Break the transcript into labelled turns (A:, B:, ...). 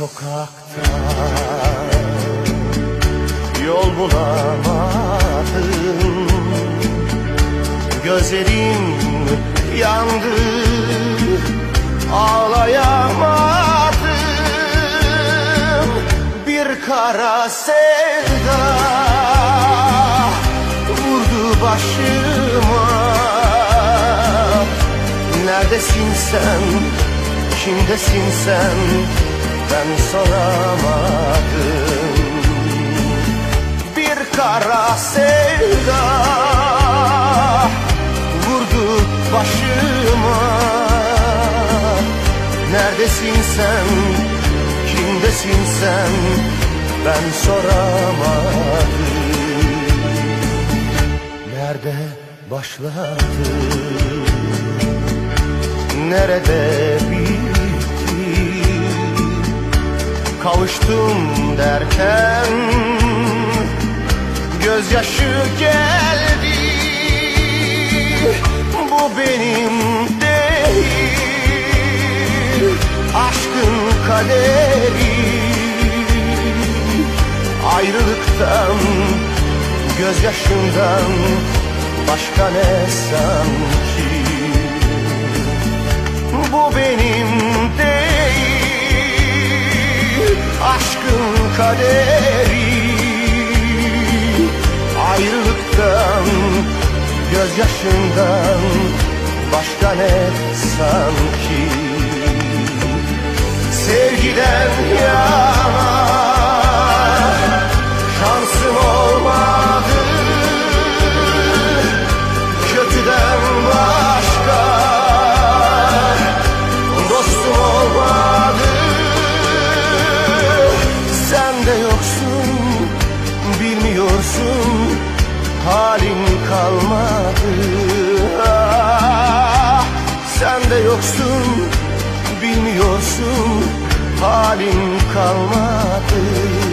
A: sokakta yol bulamadım, gözlerim yandı, ağlayamadım. Bir kara sevda vurdu başıma. Neredesin sen, kimdesin sen, ben soramadım. Bir kara sevda vurdu başıma. Neredesin sen, kimdesin sen, ben soramadım. Nerede başladı, nerede bitti? Kavuştum derken gözyaşı geldi. Bu benim değil, aşkın kaderi. Ayrılıktan, gözyaşından başka ne sanki? Bu benim değil, aşkın kaderi. Ayrılıktan, gözyaşından başka ne sanki? Sevgiden yana şansım olmadı, kötüden başka dostum olmadı. Sen de yoksun, bilmiyorsun, halin kalmadı. Ah, sen de yoksun, bilmiyorsun, halin kalmadı.